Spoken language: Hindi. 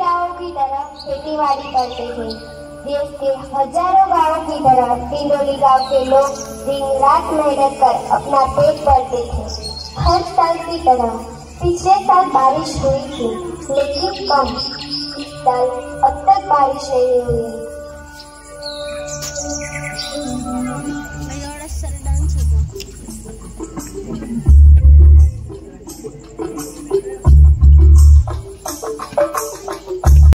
गांवों की तरह खेतीबाड़ी करते थे। देश के हजारों गांवों की तरह डिंडोली गांव के लोग दिन रात मेहनत कर अपना पेट भरते थे। हर साल की तरह पिछले साल बारिश हुई थी, लेकिन कम। इस साल अब तक बारिश नहीं हुई।